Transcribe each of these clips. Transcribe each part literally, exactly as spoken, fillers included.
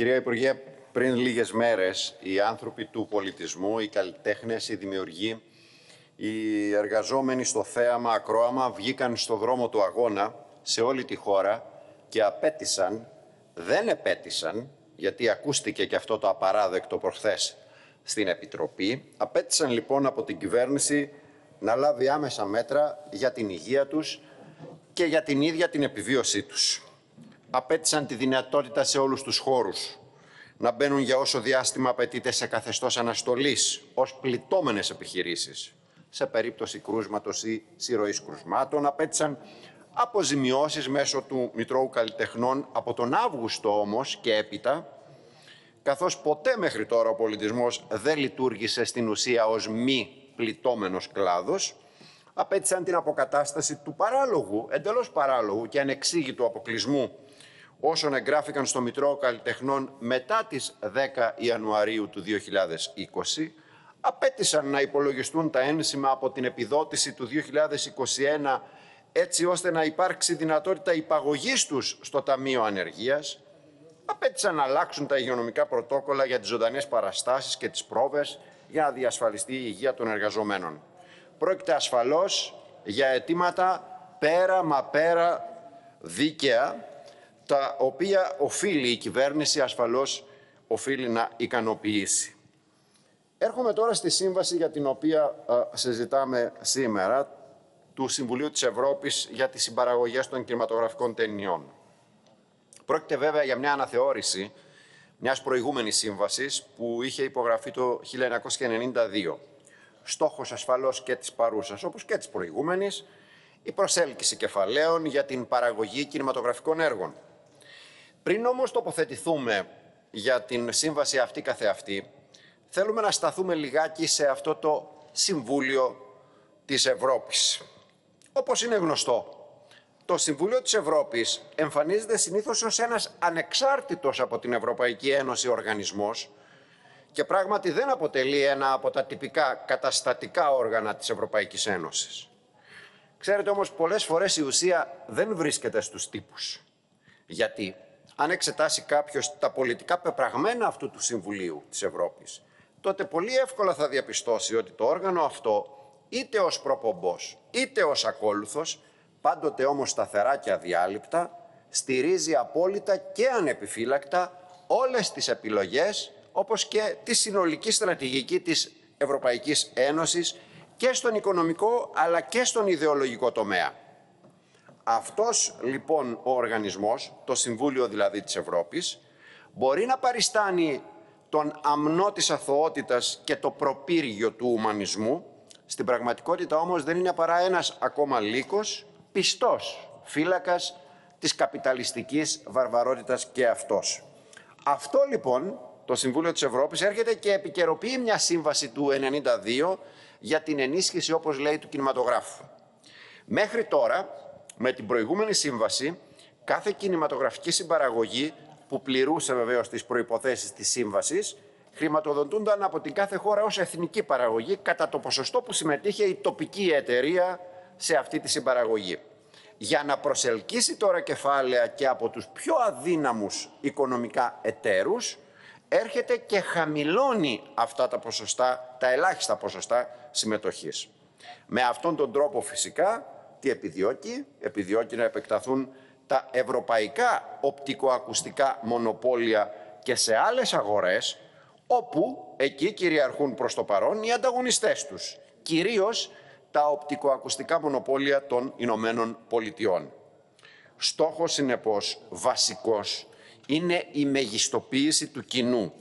Κυρία Υπουργέ, πριν λίγες μέρες οι άνθρωποι του πολιτισμού, οι καλλιτέχνες, οι δημιουργοί, οι εργαζόμενοι στο θέαμα, ακρόαμα βγήκαν στο δρόμο του αγώνα σε όλη τη χώρα και απέτησαν, δεν επέτησαν, γιατί ακούστηκε και αυτό το απαράδεκτο προχθές στην Επιτροπή, απέτησαν λοιπόν από την κυβέρνηση να λάβει άμεσα μέτρα για την υγεία τους και για την ίδια την επιβίωσή τους. Απέτησαν τη δυνατότητα σε όλους τους χώρους να μπαίνουν για όσο διάστημα απαιτείται σε καθεστώς αναστολής ως πληττόμενες επιχειρήσεις. Σε περίπτωση κρούσματος ή συρροής κρουσμάτων, απέτησαν αποζημιώσεις μέσω του Μητρώου Καλλιτεχνών από τον Αύγουστο όμως και έπειτα, καθώς ποτέ μέχρι τώρα ο πολιτισμός δεν λειτουργήσε στην ουσία ως μη πληττόμενος κλάδος, απέτησαν την αποκατάσταση του παράλογου, εντελώς παράλογου και ανεξήγητου αποκλεισμού όσων εγγράφηκαν στο Μητρώο Καλλιτεχνών μετά τις δέκα Ιανουαρίου του δύο χιλιάδες είκοσι, απέτησαν να υπολογιστούν τα ένσημα από την επιδότηση του δύο χιλιάδες είκοσι ένα έτσι ώστε να υπάρξει δυνατότητα υπαγωγής τους στο Ταμείο Ανεργίας, απέτησαν να αλλάξουν τα υγειονομικά πρωτόκολλα για τις ζωντανές παραστάσεις και τις πρόβες για να διασφαλιστεί η υγεία των εργαζομένων. Πρόκειται ασφαλώς για αιτήματα πέρα μα πέρα δίκαια, τα οποία οφείλει η κυβέρνηση ασφαλώς οφείλει να ικανοποιήσει. Έρχομαι τώρα στη σύμβαση για την οποία α, συζητάμε σήμερα, του Συμβουλίου της Ευρώπης για τις συμπαραγωγές των κινηματογραφικών ταινιών. Πρόκειται βέβαια για μια αναθεώρηση μιας προηγούμενης σύμβασης που είχε υπογραφεί το χίλια εννιακόσια ενενήντα δύο. Στόχος ασφαλώς και της παρούσας, όπως και της προηγούμενης, η προσέλκυση κεφαλαίων για την παραγωγή κινηματογραφικών έργων. Πριν όμως τοποθετηθούμε για την σύμβαση αυτή καθεαυτή, θέλουμε να σταθούμε λιγάκι σε αυτό το Συμβούλιο της Ευρώπης. Όπως είναι γνωστό, το Συμβούλιο της Ευρώπης εμφανίζεται συνήθως ως ένας ανεξάρτητος από την Ευρωπαϊκή Ένωση οργανισμός και πράγματι δεν αποτελεί ένα από τα τυπικά καταστατικά όργανα της Ευρωπαϊκής Ένωσης. Ξέρετε όμως, πολλές φορές η ουσία δεν βρίσκεται στους τύπους. Γιατί, αν εξετάσει κάποιος τα πολιτικά πεπραγμένα αυτού του Συμβουλίου της Ευρώπης, τότε πολύ εύκολα θα διαπιστώσει ότι το όργανο αυτό, είτε ως προπομπός, είτε ως ακόλουθος, πάντοτε όμως σταθερά και αδιάλειπτα, στηρίζει απόλυτα και ανεπιφύλακτα όλες τις επιλογές, όπως και τη συνολική στρατηγική της Ευρωπαϊκής Ένωσης και στον οικονομικό αλλά και στον ιδεολογικό τομέα. Αυτός λοιπόν ο οργανισμός, το Συμβούλιο δηλαδή της Ευρώπης, μπορεί να παριστάνει τον αμνό της αθωότητας και το προπύργιο του ουμανισμού, στην πραγματικότητα όμως δεν είναι παρά ένας ακόμα λύκος, πιστός φύλακας της καπιταλιστικής βαρβαρότητας και αυτός. Αυτό λοιπόν το Συμβούλιο της Ευρώπης έρχεται και επικαιροποιεί μια σύμβαση του ενενήντα δύο για την ενίσχυση, όπως λέει, του κινηματογράφου. Μέχρι τώρα, με την προηγούμενη σύμβαση, κάθε κινηματογραφική συμπαραγωγή που πληρούσε βεβαίως τις προϋποθέσεις της σύμβασης, χρηματοδοτούνταν από την κάθε χώρα ως εθνική παραγωγή κατά το ποσοστό που συμμετείχε η τοπική εταιρεία σε αυτή τη συμπαραγωγή. Για να προσελκύσει τώρα κεφάλαια και από τους πιο αδύναμους οικονομικά εταίρους, έρχεται και χαμηλώνει αυτά τα ποσοστά, τα ελάχιστα ποσοστά συμμετοχής. Με αυτόν τον τρόπο φυσικά, τι επιδιώκει, επιδιώκει να επεκταθούν τα ευρωπαϊκά οπτικοακουστικά μονοπόλια και σε άλλες αγορές, όπου εκεί κυριαρχούν προς το παρόν οι ανταγωνιστές τους, κυρίως τα οπτικοακουστικά μονοπόλια των Ηνωμένων Πολιτειών. Στόχος, συνεπώς, βασικός είναι η μεγιστοποίηση του κοινού,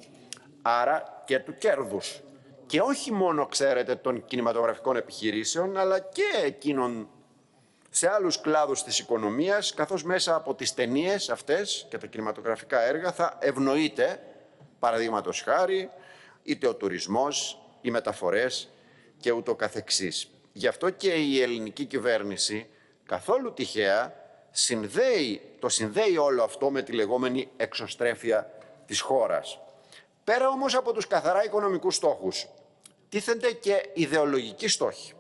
άρα και του κέρδους. Και όχι μόνο, ξέρετε, των κινηματογραφικών επιχειρήσεων, αλλά και εκείνων σε άλλους κλάδους της οικονομίας, καθώς μέσα από τις ταινίες αυτές και τα κινηματογραφικά έργα θα ευνοείται, παραδείγματος χάρη, είτε ο τουρισμός, οι μεταφορές και ούτω καθεξής. Γι' αυτό και η ελληνική κυβέρνηση, καθόλου τυχαία, συνδέει, το συνδέει όλο αυτό με τη λεγόμενη εξωστρέφεια της χώρας. Πέρα όμως από τους καθαρά οικονομικούς στόχους, τίθενται και ιδεολογικοί στόχοι.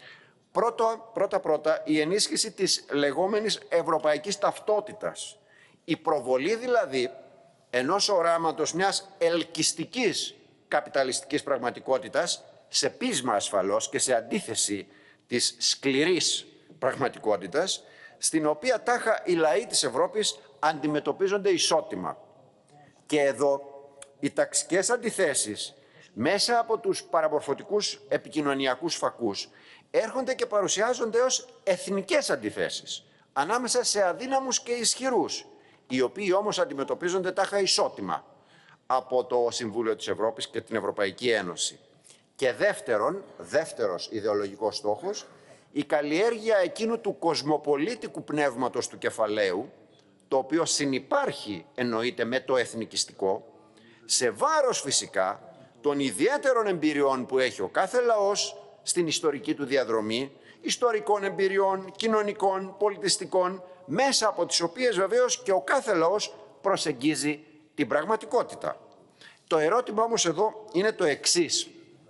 Πρώτα, πρώτα, πρώτα, η ενίσχυση της λεγόμενης ευρωπαϊκής ταυτότητας. Η προβολή δηλαδή ενός οράματος μιας ελκυστικής καπιταλιστικής πραγματικότητας, σε πείσμα ασφαλώς και σε αντίθεση της σκληρής πραγματικότητας, στην οποία τάχα οι λαοί της Ευρώπης αντιμετωπίζονται ισότιμα. Και εδώ οι ταξικές αντιθέσεις μέσα από τους παραμορφωτικούς επικοινωνιακούς φακούς έρχονται και παρουσιάζονται ως εθνικές αντιθέσεις ανάμεσα σε αδύναμους και ισχυρούς, οι οποίοι όμως αντιμετωπίζονται τάχα ισότιμα από το Συμβούλιο της Ευρώπης και την Ευρωπαϊκή Ένωση. Και δεύτερον, δεύτερος ιδεολογικός στόχος, η καλλιέργεια εκείνου του κοσμοπολίτικου πνεύματος του κεφαλαίου, το οποίο συνυπάρχει εννοείται με το εθνικιστικό, σε βάρος φυσικά των ιδιαίτερων εμπειριών που έχει ο κάθε λαός στην ιστορική του διαδρομή, ιστορικών εμπειριών, κοινωνικών, πολιτιστικών, μέσα από τις οποίες βεβαίως και ο κάθε λαός προσεγγίζει την πραγματικότητα. Το ερώτημα όμως εδώ είναι το εξής.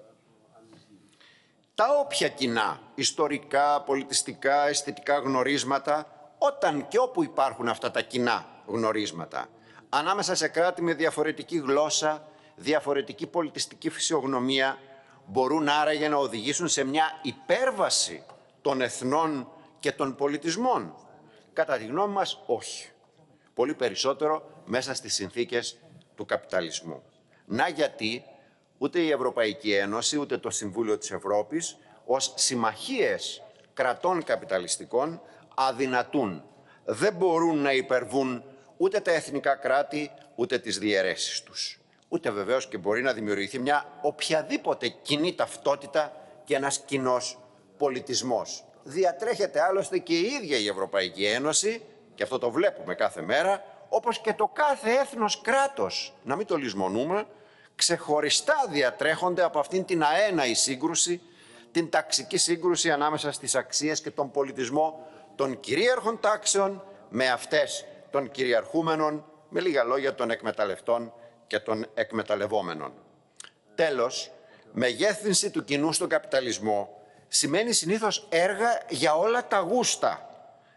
Τα όποια κοινά, ιστορικά, πολιτιστικά, αισθητικά γνωρίσματα, όταν και όπου υπάρχουν αυτά τα κοινά γνωρίσματα, ανάμεσα σε κράτη με διαφορετική γλώσσα, διαφορετική πολιτιστική φυσιογνωμία, μπορούν άραγε να οδηγήσουν σε μια υπέρβαση των εθνών και των πολιτισμών? Κατά τη γνώμη μας, όχι. Πολύ περισσότερο μέσα στις συνθήκες του καπιταλισμού. Να γιατί ούτε η Ευρωπαϊκή Ένωση, ούτε το Συμβούλιο της Ευρώπης, ως συμμαχίες κρατών καπιταλιστικών, αδυνατούν. Δεν μπορούν να υπερβούν ούτε τα εθνικά κράτη, ούτε τις διαιρέσεις τους. Ούτε βεβαίως και μπορεί να δημιουργηθεί μια οποιαδήποτε κοινή ταυτότητα και ένας κοινός πολιτισμός. Διατρέχεται άλλωστε και η ίδια η Ευρωπαϊκή Ένωση, και αυτό το βλέπουμε κάθε μέρα, όπως και το κάθε έθνος κράτος, να μην το λησμονούμε, ξεχωριστά διατρέχονται από αυτήν την αέναη σύγκρουση, την ταξική σύγκρουση ανάμεσα στις αξίες και τον πολιτισμό των κυρίαρχων τάξεων με αυτές των κυριαρχούμενων, με λίγα λόγια των εκμεταλλευτών και των εκμεταλλευόμενων. Τέλος, μεγέθυνση του κοινού στον καπιταλισμό σημαίνει συνήθως έργα για όλα τα γούστα.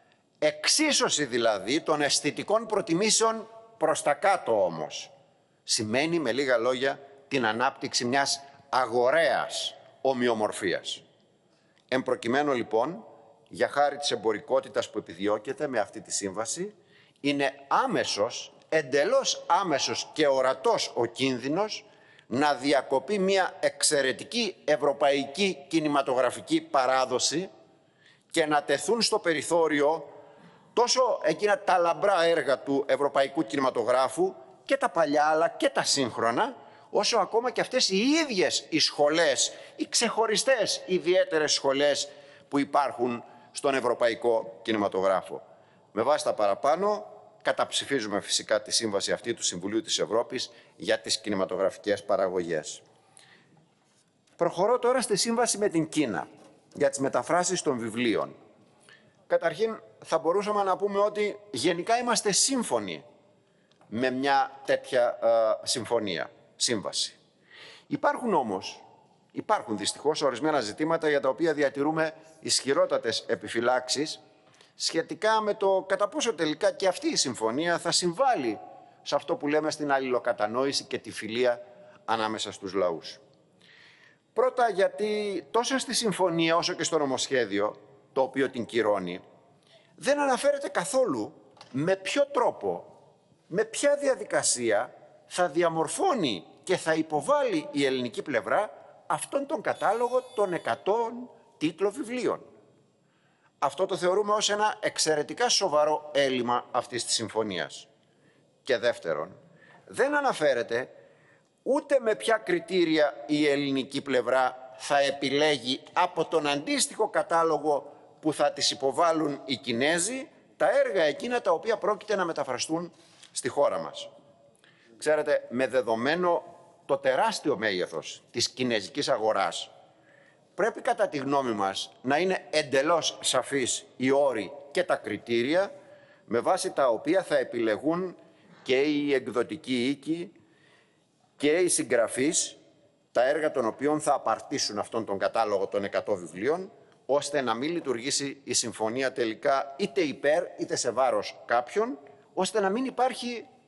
Εξίσωση δηλαδή των αισθητικών προτιμήσεων προς τα κάτω όμως. Σημαίνει με λίγα λόγια την ανάπτυξη μιας αγορέας ομοιομορφίας. Εν προκειμένου λοιπόν, για χάρη της εμπορικότητας που επιδιώκεται με αυτή τη σύμβαση, είναι άμεσος, εντελώς άμεσος και ορατός ο κίνδυνος να διακοπεί μια εξαιρετική ευρωπαϊκή κινηματογραφική παράδοση και να τεθούν στο περιθώριο τόσο εκείνα τα λαμπρά έργα του ευρωπαϊκού κινηματογράφου και τα παλιά αλλά και τα σύγχρονα, όσο ακόμα και αυτές οι ίδιες οι σχολές, οι ξεχωριστές ιδιαίτερες σχολές που υπάρχουν στον ευρωπαϊκό κινηματογράφο. Με βάση τα παραπάνω, καταψηφίζουμε φυσικά τη σύμβαση αυτή του Συμβουλίου της Ευρώπης για τις κινηματογραφικές παραγωγές. Προχωρώ τώρα στη σύμβαση με την Κίνα για τις μεταφράσεις των βιβλίων. Καταρχήν, θα μπορούσαμε να πούμε ότι γενικά είμαστε σύμφωνοι με μια τέτοια α, συμφωνία, σύμβαση. Υπάρχουν όμως, υπάρχουν δυστυχώς ορισμένα ζητήματα για τα οποία διατηρούμε ισχυρότατες επιφυλάξεις σχετικά με το κατά πόσο τελικά και αυτή η συμφωνία θα συμβάλλει σε αυτό που λέμε στην αλληλοκατανόηση και τη φιλία ανάμεσα στους λαούς. Πρώτα γιατί τόσο στη συμφωνία όσο και στο νομοσχέδιο, το οποίο την κυρώνει, δεν αναφέρεται καθόλου με ποιο τρόπο, με ποια διαδικασία θα διαμορφώνει και θα υποβάλει η ελληνική πλευρά αυτόν τον κατάλογο των εκατό τίτλων βιβλίων. Αυτό το θεωρούμε ως ένα εξαιρετικά σοβαρό έλλειμμα αυτής της συμφωνίας. Και δεύτερον, δεν αναφέρεται ούτε με ποια κριτήρια η ελληνική πλευρά θα επιλέγει από τον αντίστοιχο κατάλογο που θα τις υποβάλουν οι Κινέζοι τα έργα εκείνα τα οποία πρόκειται να μεταφραστούν στη χώρα μας. Ξέρετε, με δεδομένο το τεράστιο μέγεθος της κινέζικης αγοράς, πρέπει κατά τη γνώμη μας να είναι εντελώς σαφείς οι όροι και τα κριτήρια με βάση τα οποία θα επιλεγούν και οι εκδοτικοί οίκοι και οι συγγραφείς, τα έργα των οποίων θα απαρτήσουν αυτόν τον κατάλογο των εκατό βιβλίων, ώστε να μην λειτουργήσει η συμφωνία τελικά είτε υπέρ είτε σε βάρος κάποιον, ώστε να μην υπάρχει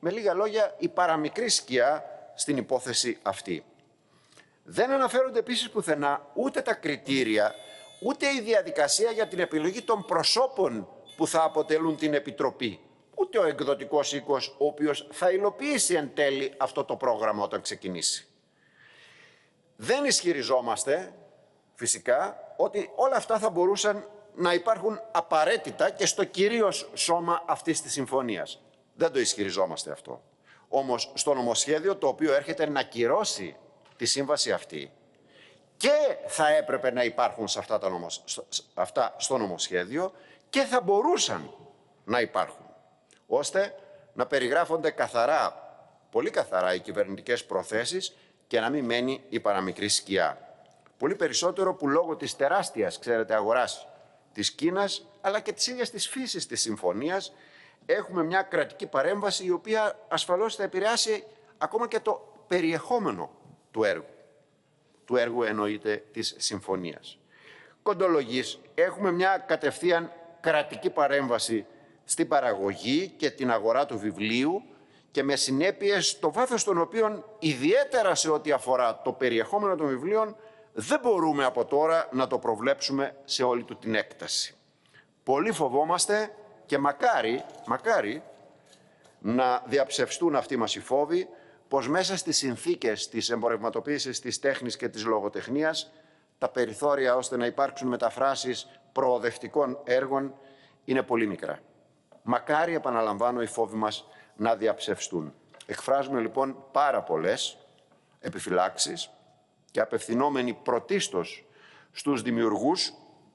με λίγα λόγια, η παραμικρή σκιά στην υπόθεση αυτή. Δεν αναφέρονται επίσης πουθενά ούτε τα κριτήρια, ούτε η διαδικασία για την επιλογή των προσώπων που θα αποτελούν την Επιτροπή, ούτε ο εκδοτικός οίκος, ο οποίος θα υλοποιήσει εν τέλει αυτό το πρόγραμμα όταν ξεκινήσει. Δεν ισχυριζόμαστε, φυσικά, ότι όλα αυτά θα μπορούσαν να υπάρχουν απαραίτητα και στο κυρίως σώμα αυτής της συμφωνίας. Δεν το ισχυριζόμαστε αυτό. Όμως, στο νομοσχέδιο το οποίο έρχεται να κυρώσει τη σύμβαση αυτή, και θα έπρεπε να υπάρχουν σε αυτά, τα νομοσ... αυτά στο νομοσχέδιο και θα μπορούσαν να υπάρχουν, ώστε να περιγράφονται καθαρά, πολύ καθαρά οι κυβερνητικές προθέσεις και να μην μένει η παραμικρή σκιά. Πολύ περισσότερο που λόγω της τεράστιας, ξέρετε, αγοράς της Κίνας, αλλά και της ίδιας της φύσης της συμφωνίας, έχουμε μια κρατική παρέμβαση η οποία ασφαλώς θα επηρεάσει ακόμα και το περιεχόμενο του έργου. Του έργου εννοείται της συμφωνίας. Κοντολογής, έχουμε μια κατευθείαν κρατική παρέμβαση στην παραγωγή και την αγορά του βιβλίου και με συνέπειες το βάθος των οποίων, ιδιαίτερα σε ό,τι αφορά το περιεχόμενο των βιβλίων, δεν μπορούμε από τώρα να το προβλέψουμε σε όλη του την έκταση. Πολύ φοβόμαστε και μακάρι, μακάρι να διαψευστούν αυτοί μας οι φόβοι, πως μέσα στις συνθήκες της εμπορευματοποίησης της τέχνης και της λογοτεχνίας, τα περιθώρια ώστε να υπάρξουν μεταφράσεις προοδευτικών έργων είναι πολύ μικρά. Μακάρι, επαναλαμβάνω, οι φόβοι μας να διαψευστούν. Εκφράζουμε λοιπόν πάρα πολλές επιφυλάξεις και απευθυνόμενοι πρωτίστως στους δημιουργούς,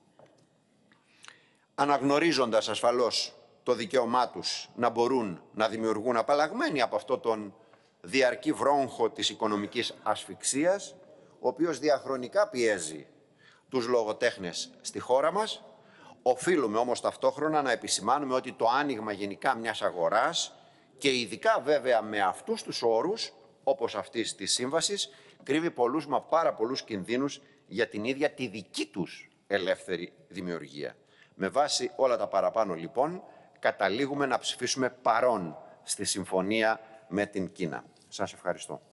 αναγνωρίζοντας ασφαλώς το δικαίωμά τους να μπορούν να δημιουργούν απαλλαγμένοι από αυτό τον διαρκή βρόγχο της οικονομικής ασφυξίας, ο οποίος διαχρονικά πιέζει τους λογοτέχνες στη χώρα μας. Οφείλουμε όμως ταυτόχρονα να επισημάνουμε ότι το άνοιγμα γενικά μιας αγοράς και ειδικά βέβαια με αυτούς τους όρους, όπως αυτής της σύμβασης, κρύβει πολλούς μα πάρα πολλούς κινδύνους για την ίδια τη δική τους ελεύθερη δημιουργία. Με βάση όλα τα παραπάνω λοιπόν, καταλήγουμε να ψηφίσουμε παρόν στη συμφωνία με την Κίνα. Σας ευχαριστώ.